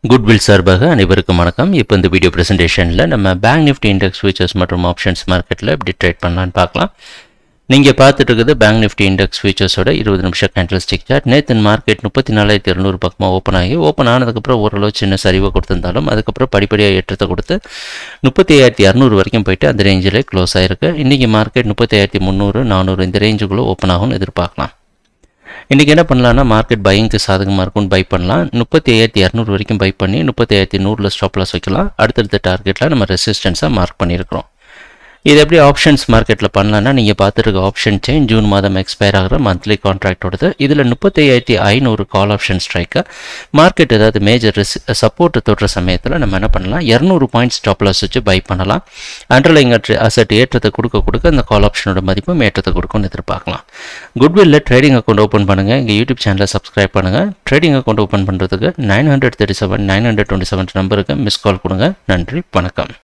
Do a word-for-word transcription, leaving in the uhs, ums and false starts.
Goodwill சார்பாக அனைவருக்கும் வணக்கம். இப்போ இந்த வீடியோ பிரசன்டேஷனில் நம்ம பேங்க் நிஃப்டி இண்டெக்ஸ் ஃபியூச்சர்ஸ் மற்றும் ஆப்ஷன்ஸ் மார்க்கெட்டில் எப்படி ட்ரேட் பண்ணலான்னு பார்க்கலாம். நீங்கள் பார்த்துட்டு இருக்குது பேங்க் நிஃப்டி இண்டெக்ஸ் ஃபியூச்சர்ஸோட இருபது நிமிஷம் கேண்டில் ஸ்டிக் சார்ட். நேற்று மார்க்கெட் முப்பத்தி நாலாயிரத்தி இரநூறு பக்கமாக ஓப்பன் ஆகி ஓப்பன் ஆனதுக்கப்புறம் ஓரளவு சின்ன சரிவை கொடுத்துருந்தாலும் அதுக்கப்புறம் படிப்படியாக ஏற்றத்தை கொடுத்து முப்பத்தி ஐயாயிரத்தி இரநூறு வரைக்கும் போயிட்டு அந்த ரேஞ்சில் க்ளோஸ் ஆகிருக்கு. இன்றைக்கி மார்க்கெட் முப்பத்தி ஐயாயிரத்தி முந்நூறு நானூறு இந்த ரேஞ்சுக்குள்ளே ஓப்பன் ஆகும்னு எதிர்பார்க்கலாம். இன்றைக்கி என்ன பண்ணலான்னா மார்க்கெட் பையிங்க்கு சாதகமாக இருக்கும்னு பை பண்ணலாம். முப்பத்தி ஐயாயிரத்தி இரநூறு வரைக்கும் பை பண்ணி முப்பத்தி ஐயாயிரத்தி நூறில் ஸ்டாப் லாஸ் வைக்கலாம். அடுத்தடுத்த டார்கெட்டில் நம்ம ரெசிஸ்டன்ஸாக மார்க் பண்ணியிருக்கிறோம். இது எப்படி ஆப்ஷன்ஸ் மார்க்கெட்டில் பண்ணலான்னா நீங்கள் பார்த்துருக்க ஆப்ஷன் செயின் ஜூன் மாதம் எக்ஸ்பயர் ஆகிற மந்த்லி கான்ட்ராக்டோடது. இதில் முப்பத்தி ஐயாயிரத்தி ஐநூறு கால் ஆப்ஷன் ஸ்ட்ரைக்கை மார்க்கெட் ஏதாவது மேஜர் ரிஸ் சப்போர்ட் தொடுற சமயத்தில் நம்ம என்ன பண்ணலாம், இரநூறு பாயிண்ட் ஸ்டாப் லாஸ் வச்சு பை பண்ணலாம். அண்டர்லைங் அசட் ஏற்றத்தை கொடுக்க கொடுக்க அந்த கால் ஆப்ஷனோட மதிப்பும் ஏற்றத்தை கொடுக்கும்னு எதிர்பார்க்கலாம். குட்வில்ல ட்ரேடிங் அக்கௌண்ட் ஓப்பன் பண்ணுங்கள். எங்கள் யூடியூப் சேனலை சப்ஸ்கிரைப் பண்ணுங்கள். ட்ரேடிங் அக்கௌண்ட் ஓப்பன் பண்ணுறதுக்கு nine hundred thirty seven nine hundred twenty seven நம்பருக்கு மிஸ் கால் கொடுங்க. நன்றி, வணக்கம்.